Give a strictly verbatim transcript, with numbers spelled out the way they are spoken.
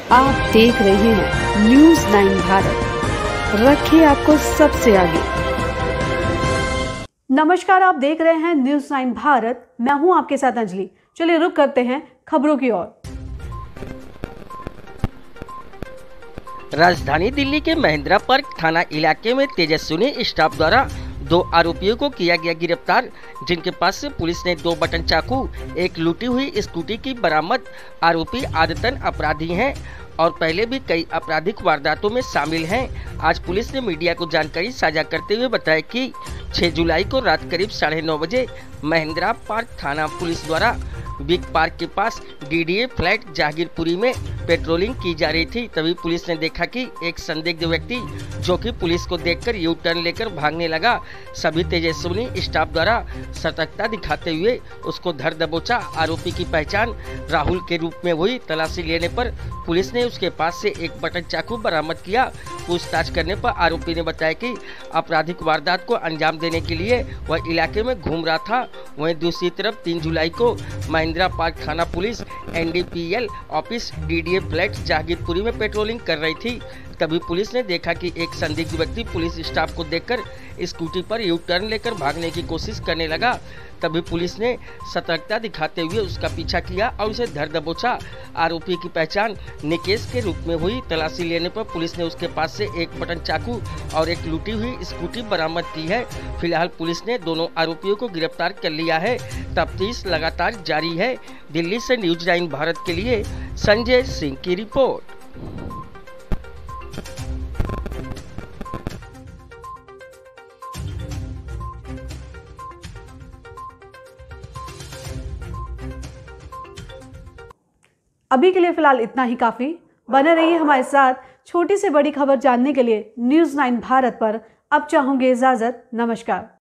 आप देख रहे हैं न्यूज नाइन भारत, रखिए आपको सबसे आगे। नमस्कार, आप देख रहे हैं न्यूज नाइन भारत। मैं हूं आपके साथ अंजलि। चलिए रुक करते हैं खबरों की ओर। राजधानी दिल्ली के महेंद्रा पार्क थाना इलाके में तेजस्विनी स्टाफ द्वारा दो आरोपियों को किया गया गिरफ्तार, जिनके पास से पुलिस ने दो बटन चाकू, एक लूटी हुई स्कूटी की बरामद। आरोपी आदतन अपराधी हैं और पहले भी कई आपराधिक वारदातों में शामिल हैं। आज पुलिस ने मीडिया को जानकारी साझा करते हुए बताया कि छह जुलाई को रात करीब साढ़े नौ बजे महेंद्रा पार्क थाना पुलिस द्वारा बिग पार्क के पास डीडीए फ्लैट जहांगीरपुरी में पेट्रोलिंग की जा रही थी। तभी पुलिस ने देखा कि एक संदिग्ध व्यक्ति जो कि पुलिस को देखकर यू टर्न लेकर भागने लगा। सभी तेजस्विनी स्टाफ द्वारा सतर्कता दिखाते हुए उसको धर दबोचा। आरोपी की पहचान राहुल के रूप में हुई। तलाशी लेने पर पुलिस ने उसके पास से एक बटन चाकू बरामद किया। पूछताछ करने पर आरोपी ने बताया कि आपराधिक वारदात को अंजाम देने के लिए वह इलाके में घूम रहा था। वहीं दूसरी तरफ तीन जुलाई को महेंद्रा पार्क थाना police NDPL office DDA flat Jahangirpuri में पेट्रोलिंग कर रही थी। तभी पुलिस ने देखा कि एक संदिग्ध व्यक्ति पुलिस स्टाफ को देखकर स्कूटी पर यू टर्न लेकर भागने की कोशिश करने लगा। तभी पुलिस ने सतर्कता दिखाते हुए उसका पीछा किया और उसे धर दबोचा। आरोपी की पहचान निकेश के रूप में हुई। तलाशी लेने पर पुलिस ने उसके पास से एक बटन चाकू और एक लूटी हुई स्कूटी बरामद की है। फिलहाल पुलिस ने दोनों आरोपियों को गिरफ्तार कर लिया है। तफ्तीश लगातार जारी है। दिल्ली से न्यूज नाइन भारत के लिए संजय सिंह की रिपोर्ट। अभी के लिए फिलहाल इतना ही काफी। बने रहिए हमारे साथ। छोटी से बड़ी खबर जानने के लिए न्यूज नाइन भारत पर अब चाहूंगी इजाजत। नमस्कार।